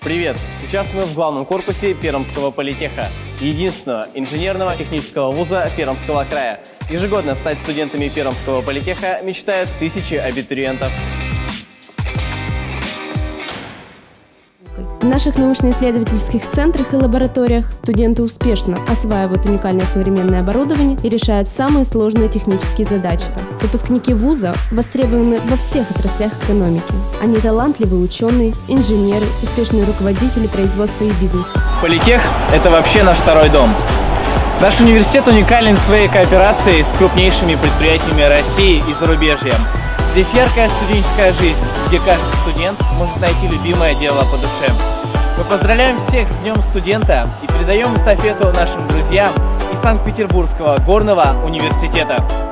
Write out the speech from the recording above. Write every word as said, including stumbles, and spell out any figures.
Привет! Сейчас мы в главном корпусе Пермского политеха, единственного инженерного технического вуза Пермского края. Ежегодно стать студентами Пермского политеха мечтают тысячи абитуриентов. В наших научно-исследовательских центрах и лабораториях студенты успешно осваивают уникальное современное оборудование и решают самые сложные технические задачи. Выпускники вуза востребованы во всех отраслях экономики. Они талантливые ученые, инженеры, успешные руководители производства и бизнеса. Политех – это вообще наш второй дом. Наш университет уникален своей кооперацией с крупнейшими предприятиями России и зарубежья. Здесь яркая студенческая жизнь, где каждый студент может найти любимое дело по душе. Мы поздравляем всех с Днем студента и передаем эстафету нашим друзьям из Санкт-Петербургского горного университета.